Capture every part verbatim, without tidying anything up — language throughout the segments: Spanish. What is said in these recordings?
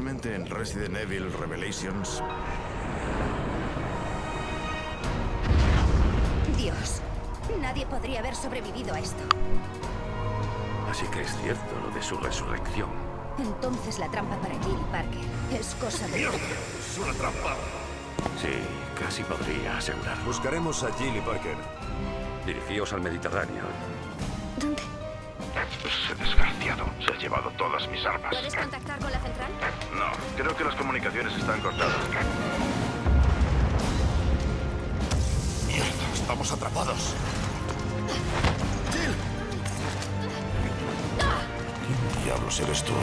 Especialmente en Resident Evil Revelations. Dios, nadie podría haber sobrevivido a esto. Así que es cierto lo de su resurrección. Entonces la trampa para Jill Parker es cosa de... ¡Mierda! ¡Es una trampa! Sí, casi podría asegurar. Buscaremos a Jill Parker. Dirigíos al Mediterráneo. ¿Dónde? Ese desgraciado se ha llevado todas mis armas. ¿Puedes contactar con la central? No, creo que las comunicaciones están cortadas. ¡Mierda! ¡Estamos atrapados! ¡Jill! ¿Quién diablos eres tú?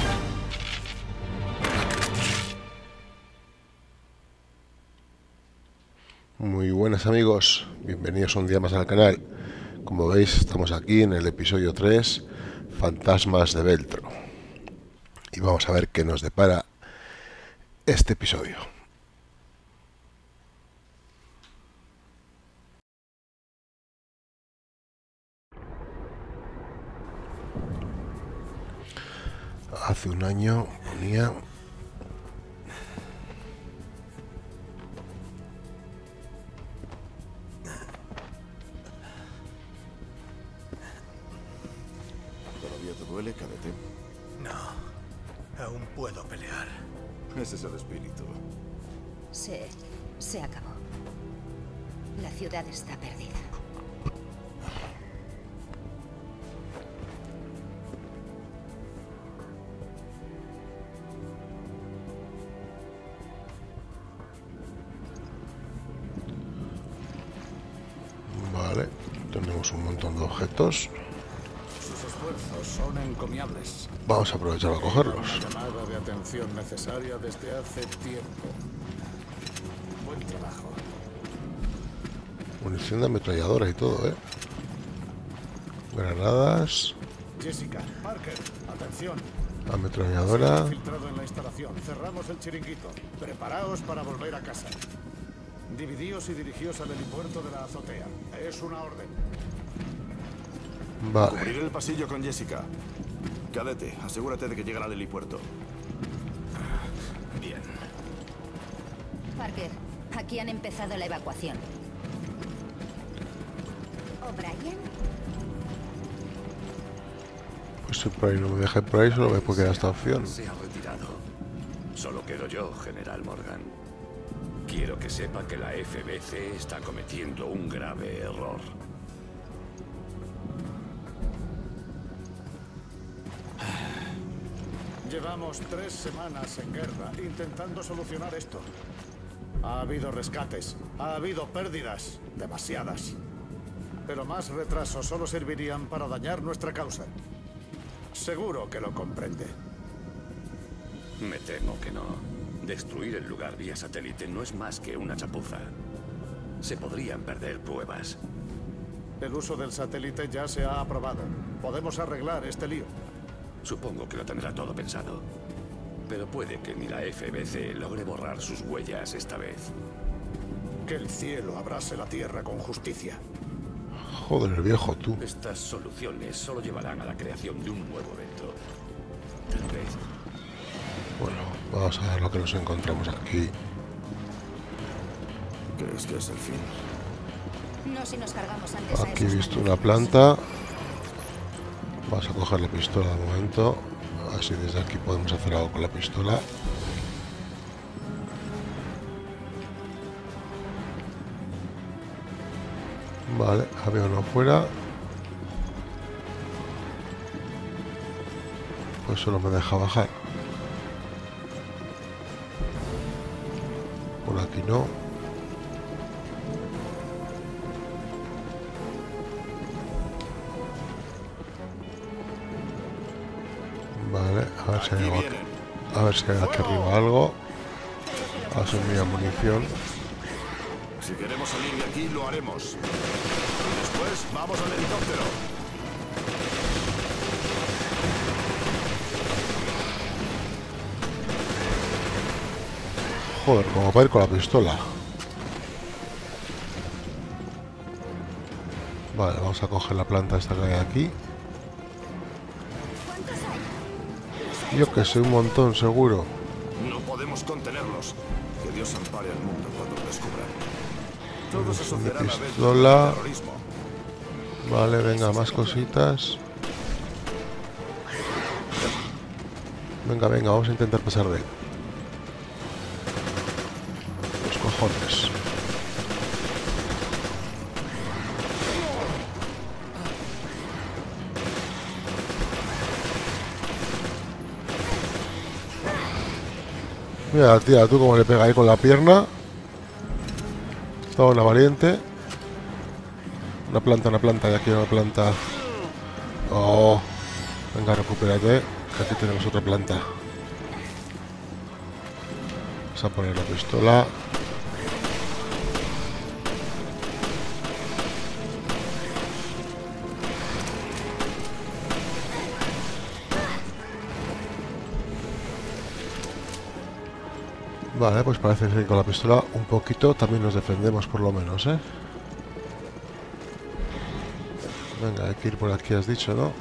Muy buenas amigos, bienvenidos un día más al canal. Como veis, estamos aquí en el episodio tres, Fantasmas de Veltro. Y vamos a ver qué nos depara este episodio. Hace un año ponía... ¿Todavía te duele, cadete? No, aún puedo pelear. Ese es el espíritu. Se... se acabó. La ciudad está perdida. Vale, tenemos un montón de objetos. Sus esfuerzos son encomiables. Vamos a aprovechar a cogerlos. Una llamada de atención necesaria desde hace tiempo. Buen trabajo. Munición de ametralladora y todo, ¿eh? Granadas, Jessica, Parker, atención. ametralladora. Se ha infiltrado en la instalación. Cerramos el chiringuito. Preparaos para volver a casa. Dividíos y dirigíos al helipuerto de la azotea. Es una orden. Vale, Cubriré el pasillo con Jessica. Cadete, asegúrate de que lleguen al helipuerto. Bien. Parker, aquí han empezado la evacuación. ¿O'Brien? pues si por ahí no me deja por ahí, solo me puede quedar esta opción. Se ha retirado. Solo quedo yo, General Morgan. Quiero que sepa que la F B C está cometiendo un grave error. Llevamos tres semanas en guerra intentando solucionar esto. Ha habido rescates, ha habido pérdidas, demasiadas. Pero más retrasos solo servirían para dañar nuestra causa. Seguro que lo comprende. Me temo que no. Destruir el lugar vía satélite no es más que una chapuza. Se podrían perder pruebas. El uso del satélite ya se ha aprobado. Podemos arreglar este lío. Supongo que lo tendrá todo pensado. Pero puede que ni la F B C logre borrar sus huellas esta vez. Que el cielo abrase la tierra con justicia. Joder, el viejo, tú. Estas soluciones solo llevarán a la creación de un nuevo evento. Tal vez. Bueno, vamos a ver lo que nos encontramos aquí. ¿Crees que es el fin? No si nos cargamos antes a Aquí he esos visto una magníficos. planta. Vamos a coger la pistola de momento. Así desde aquí podemos hacer algo con la pistola. Vale, había uno afuera. Pues solo me deja bajar. Por aquí no. Vale, a ver si hay algo aquí, a ver si hay aquí arriba algo. A ver si mira munición. Si queremos salir de aquí, lo haremos. Y después, vamos al helicóptero. Joder, como para ir con la pistola. Vale, vamos a coger la planta esta que hay aquí. ¿Cuántos hay? Yo que sé, un montón seguro. Debemos contenerlos. Que Dios ampare al mundo cuando lo descubran. Todos asociarán a pistola. al terrorismo. Vale, venga, más cositas. Venga, venga, vamos a intentar pasar de él. Los cojones. Mira, tía, tú como le pega ahí con la pierna. Toda una valiente. Una planta, una planta, ya quiero una planta. Oh. Venga, recupérate, que aquí tenemos otra planta. Vamos a poner la pistola. Vale, pues parece que con la pistola un poquito también nos defendemos por lo menos, ¿eh? Venga, hay que ir por aquí, has dicho, ¿no?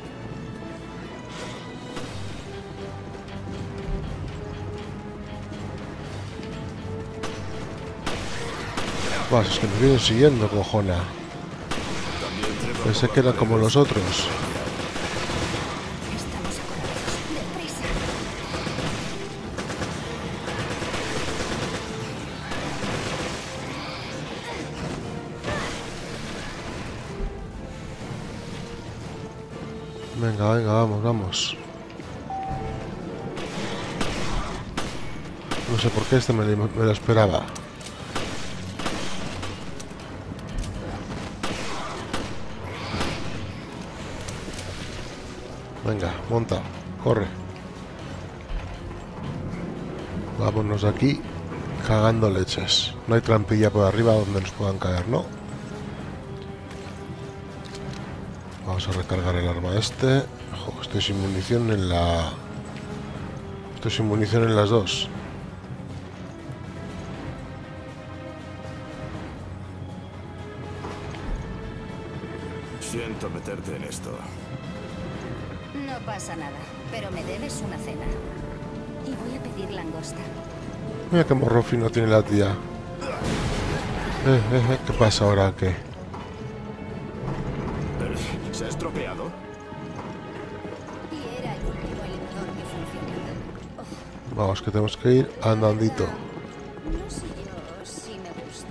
Buah, es que me vienen siguiendo, cojona. Pensé que eran como los otros. Estamos acorralados. ¡Deprisa! Venga, venga, vamos, vamos. No sé por qué este me, me lo esperaba. Venga, monta, corre. Vámonos de aquí cagando leches. No hay trampilla por arriba donde nos puedan caer, ¿no? Vamos a recargar el arma este. Jo, estoy sin munición en la... Estoy sin munición en las dos. Siento meterte en esto. No pasa nada, pero me debes una cena. Y voy a pedir langosta. Mira qué morro fino tiene la tía. Eh, eh, eh, ¿qué pasa ahora? ¿Qué? ¿Se ha estropeado? Y era el último elevador que funcionaba. Oh, Vamos, que tenemos que ir andandito. no sé yo si me gusta.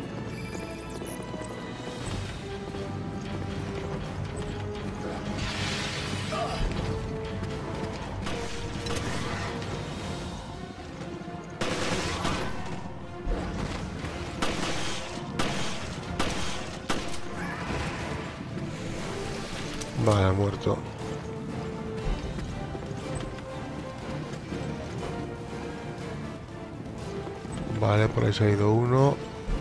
Vale, ha muerto. Vale, por ahí se ha ido uno.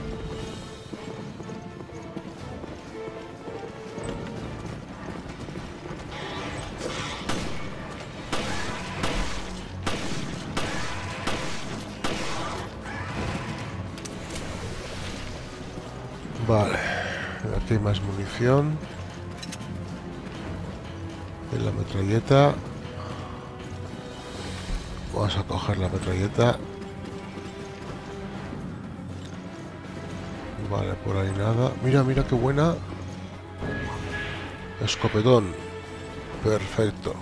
Vale, aquí hay más munición. En la metralleta. Vamos a coger la metralleta. Vale, por ahí nada. Mira, mira qué buena. Escopetón. Perfecto.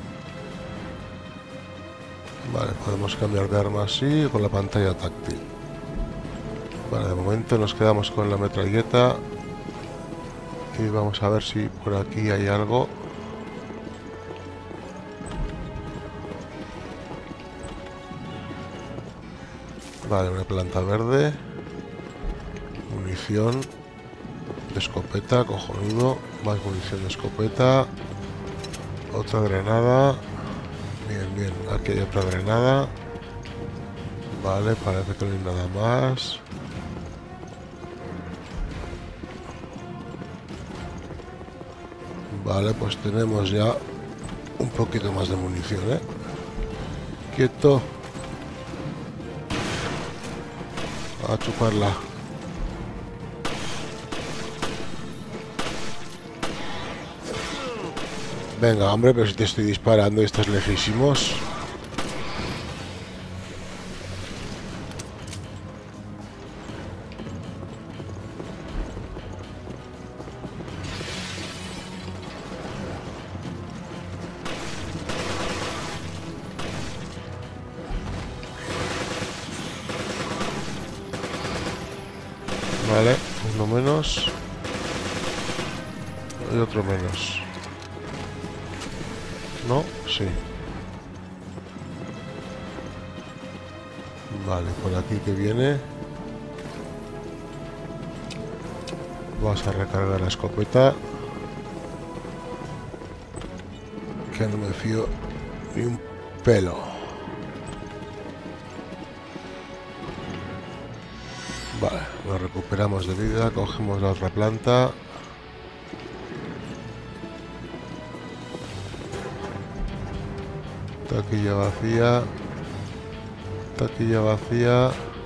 Vale, podemos cambiar de arma así con la pantalla táctil. Vale, de momento nos quedamos con la metralleta. Y vamos a ver si por aquí hay algo. Vale, una planta verde. Munición de escopeta, cojonudo. Más munición de escopeta. Otra granada. Bien, bien. Aquí hay otra granada. Vale, parece que no hay nada más. Vale, pues tenemos ya un poquito más de munición, ¿eh? Quieto. A chuparla. Venga, hombre, pero si te estoy disparando y estás lejísimos. Vale, uno menos. Y otro menos. ¿No? Sí. Vale, por aquí que viene. Vamos a recargar la escopeta. Que no me fío ni un pelo. Vale, nos recuperamos de vida, cogemos la otra planta. Taquilla vacía. Taquilla vacía.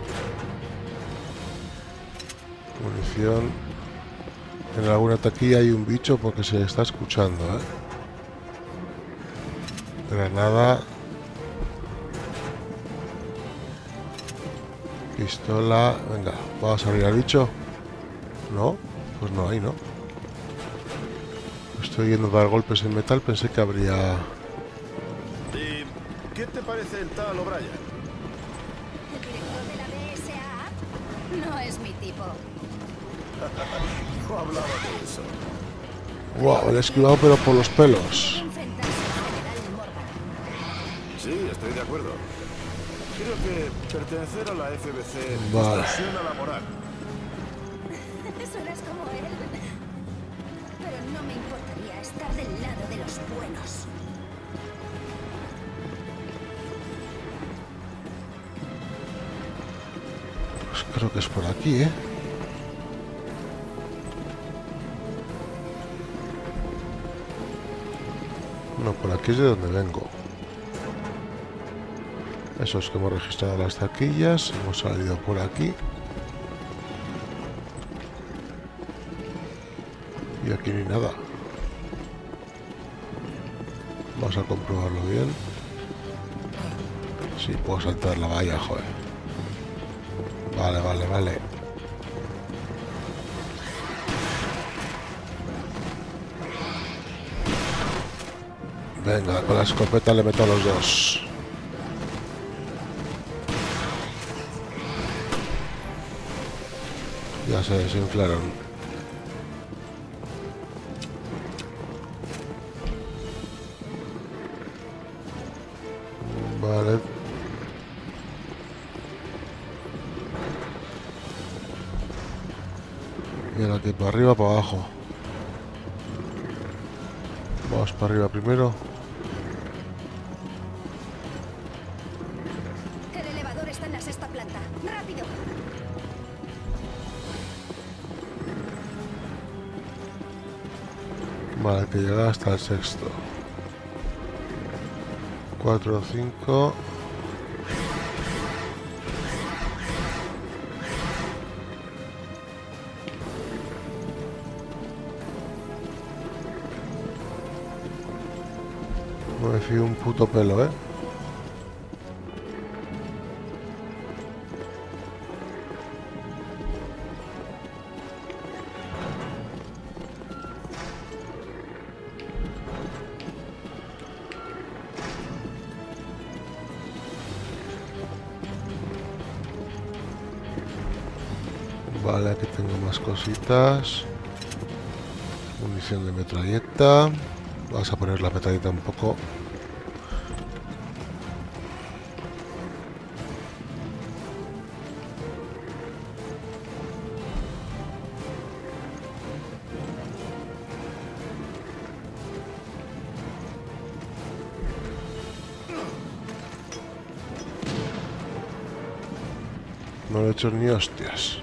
Munición. En alguna taquilla hay un bicho porque se está escuchando, ¿eh? Granada. Pistola. Venga, ¿vamos a abrir al bicho? No, pues no hay, ¿no? Estoy yendo a dar golpes en metal, pensé que habría... ¿Y qué te parece el tal O'Brien? ¿El director de la B S A? No es mi tipo. No hablaba de eso. Wow, le he esquivado pero por los pelos. Enfrentarse al general Morgan. Sí, estoy de acuerdo. Creo que pertenecer a la F B C Vale. distorsiona la moral. Suenas como él. Pero no me importaría estar del lado de los buenos. Pues creo que es por aquí, ¿eh? No, por aquí es de donde vengo. Eso es que hemos registrado las taquillas. Hemos salido por aquí. Y aquí ni nada. Vamos a comprobarlo bien. Sí, puedo saltar la valla, joder. Vale, vale, vale. Venga, con la escopeta le meto a los dos. Ya se desinflaron. Vale. Y ahora aquí para arriba, para abajo. Vamos para arriba primero. El elevador está en la sexta planta. ¡Rápido! Vale, que llega hasta el sexto. Cuatro, cinco. No me fío un puto pelo, ¿eh? Vale, aquí tengo más cositas. Munición de metralleta. Vamos a poner la metralleta un poco. No le he hecho ni hostias.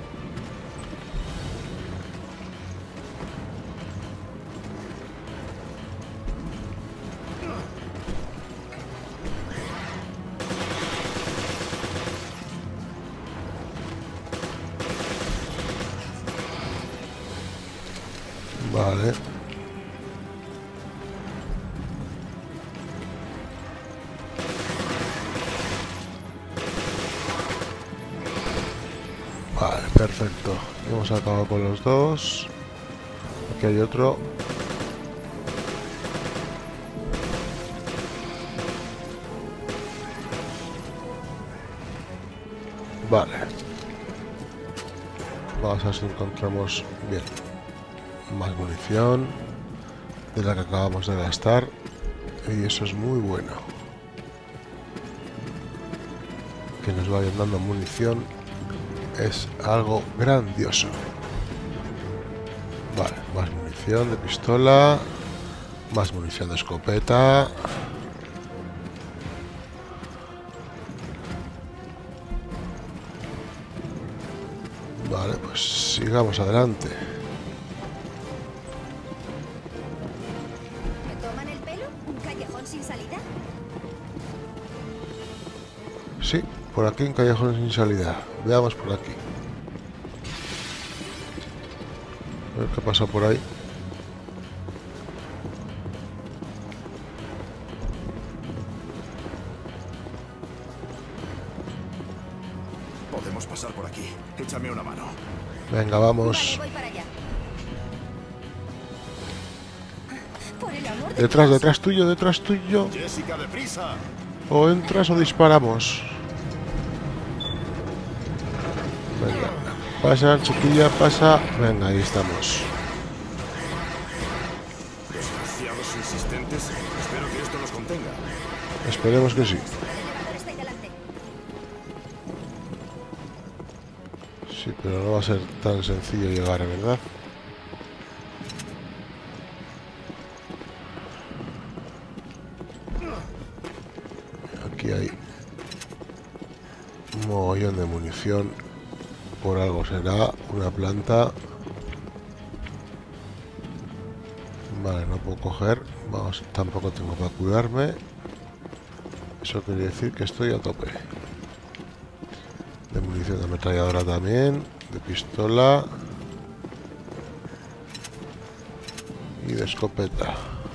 Vale. Vale, perfecto. Hemos acabado con los dos. Aquí hay otro. Vale. Vamos a ver si encontramos bien más munición de la que acabamos de gastar. Y eso es muy bueno. Que nos vayan dando munición es algo grandioso. Vale, más munición de pistola. Más munición de escopeta. Vale, pues sigamos adelante. ¿Me toman el pelo? ¿Un callejón sin salida? Sí, por aquí un callejón sin salida. Veamos por aquí. A ver qué pasa por ahí. Podemos pasar por aquí. Échame una mano. Venga, vamos. Vale, voy para allá. Por el amor de Detrás, Dios. detrás tuyo, detrás tuyo. Jessica, deprisa. O entras o disparamos. Venga. Pasa, chiquilla, pasa. Venga, ahí estamos. Desgraciados insistentes. Espero que esto los contenga. Esperemos que sí. El elevador está ahí delante. Sí, pero no va a ser tan sencillo llegar, ¿verdad? Aquí hay un mogollón de munición. Por algo será una planta. Vale, no puedo coger. Vamos, tampoco tengo para cuidarme. Eso quiere decir que estoy a tope. De munición de ametralladora también. De pistola. Y de escopeta.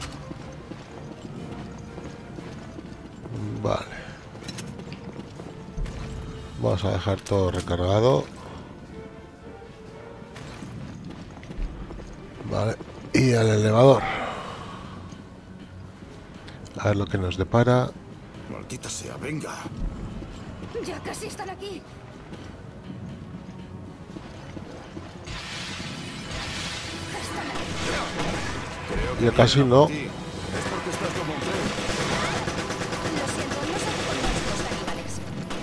Vale. Vamos a dejar todo recargado. Vale. Y al elevador. A ver lo que nos depara. Maldita sea, venga. Ya casi están aquí. Están aquí. Creo que Ya casi vienen a no. por ti. Es porque estás como un tren. Lo siento, no son como estos caníbales.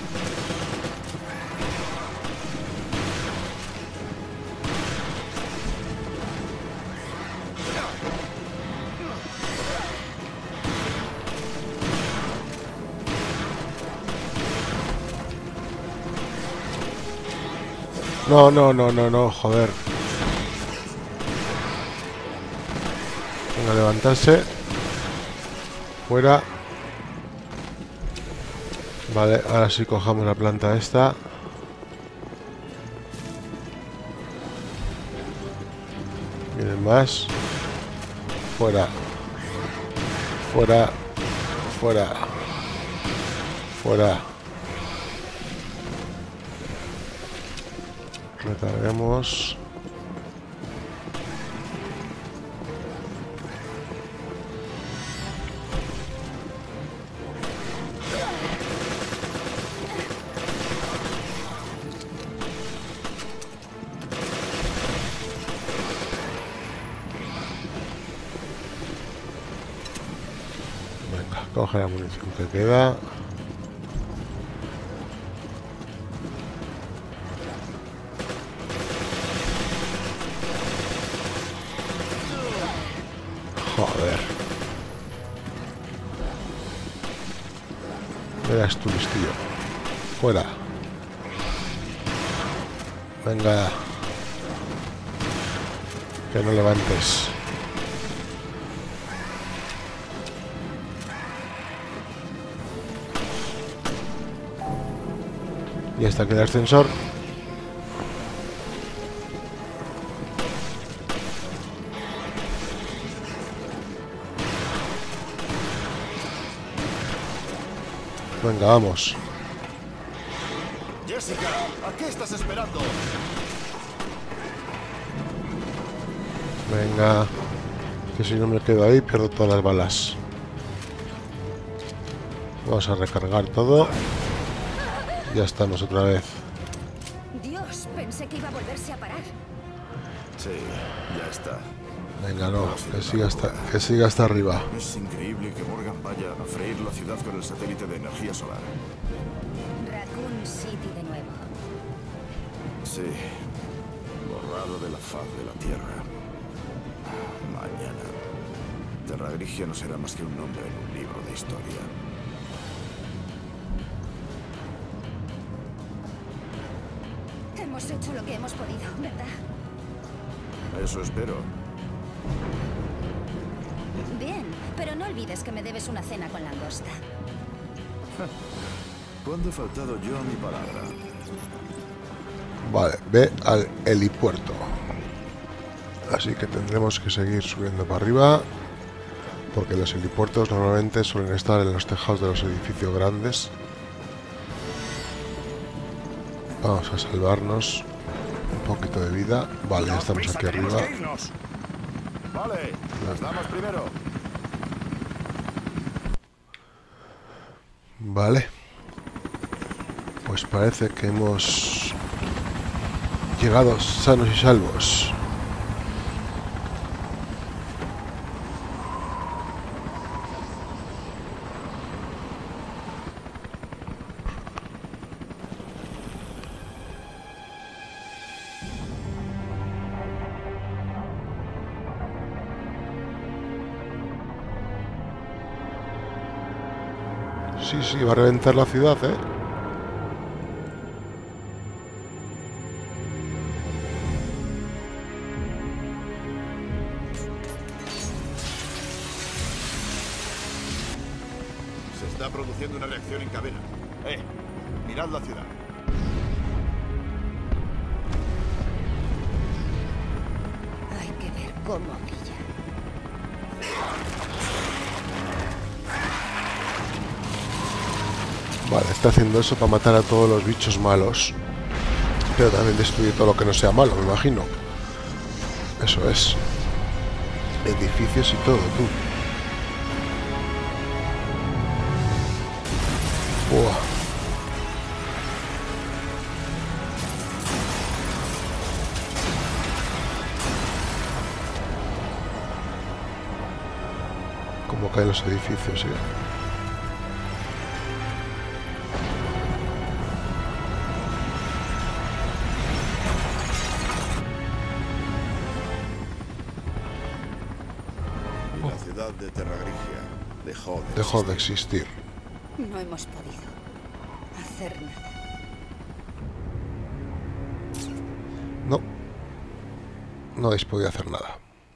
No, no, no, no, no, joder. Venga, levantarse. Fuera. Vale, ahora sí cojamos la planta esta. Vienen más. Fuera. Fuera. Fuera. Fuera. Recarguemos. Venga, coge la munición que queda. Joder. Verás tú, listillo. Fuera. Venga. Que no levantes. Y hasta que el ascensor. Venga, vamos. Jessica, ¿a qué estás esperando? Venga. Que si no me quedo ahí, pierdo todas las balas. Vamos a recargar todo. Ya estamos otra vez. Dios, pensé Pensé que iba a volverse a parar. Sí, ya está. Venga, no, que siga hasta, que siga hasta arriba. Es increíble que Morgan vaya a freír la ciudad con el satélite de energía solar. Raccoon City de nuevo. Sí, borrado de la faz de la Tierra. Mañana, Terra Grigia no será más que un nombre en un libro de historia. Hemos hecho lo que hemos podido, ¿verdad? Eso espero. Bien, pero no olvides que me debes una cena con langosta. ¿Cuándo he faltado yo a mi palabra? Vale, ve al helipuerto. Así que tendremos que seguir subiendo para arriba, porque los helipuertos normalmente suelen estar en los tejados de los edificios grandes. Vamos a salvarnos un poquito de vida. Vale, ya estamos aquí arriba. Vale, las damas primero. Vale. Pues parece que hemos llegado sanos y salvos. Sí, sí, va a reventar la ciudad, ¿eh? Se está produciendo una reacción en cadena. Eh, mirad la ciudad. Hay que ver cómo brilla. Vale, está haciendo eso para matar a todos los bichos malos. Pero también destruir todo lo que no sea malo, me imagino. Eso es. Edificios y todo, tú. Buah. Cómo caen los edificios, ¿eh? De Terra Grigia dejó de, Dejó de existir. No hemos podido hacer nada. No. No habéis podido hacer nada.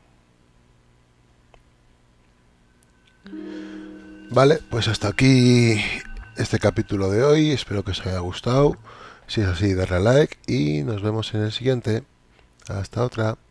Vale, pues hasta aquí este capítulo de hoy. Espero que os haya gustado. Si es así, darle a like y nos vemos en el siguiente. Hasta otra.